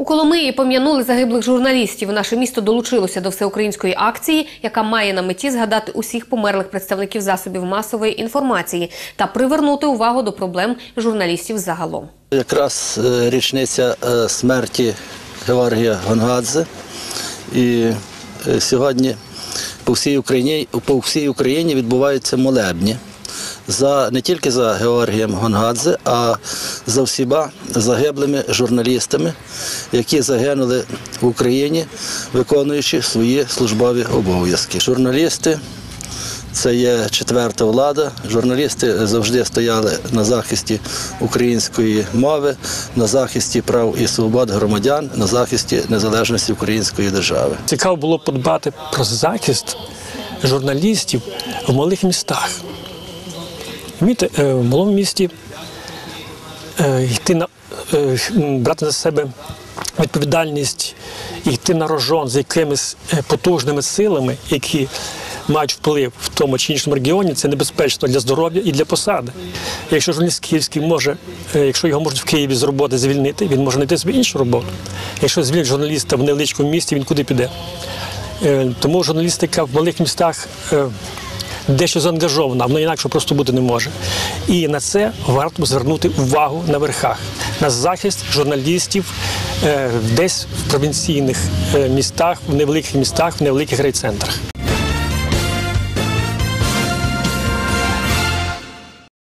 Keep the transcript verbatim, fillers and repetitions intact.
У Коломиї пом'янули загиблих журналістів. Наше місто долучилося до всеукраїнської акції, яка має на меті згадати усіх померлих представників засобів масової інформації та привернути увагу до проблем журналістів загалом. Якраз річниця смерті Георгія Гонгадзе. І сьогодні по всій Україні, по всій Україні відбуваються молебні. За, не тільки за Георгієм Гонгадзе, а за всіма загиблими журналістами, які загинули в Україні, виконуючи свої службові обов'язки. Журналісти – це є четверта влада. Журналісти завжди стояли на захисті української мови, на захисті прав і свобод громадян, на захисті незалежності української держави. Цікаво було подбати про захист журналістів в малих містах. В малому місті йти на, брати на себе відповідальність, йти на рожон з якимись потужними силами, які мають вплив в тому чи іншому регіоні, це небезпечно для здоров'я і для посади. Якщо журналіст київський може, якщо його можуть в Києві з роботи звільнити, він може знайти собі іншу роботу. Якщо звільнять журналіста в невеличкому місті, він куди піде? Тому журналістика в малих містах дещо заангажована, воно інакше просто бути не може. І на це варто звернути увагу на верхах, на захист журналістів десь в провінційних містах, в невеликих містах, в невеликих райцентрах.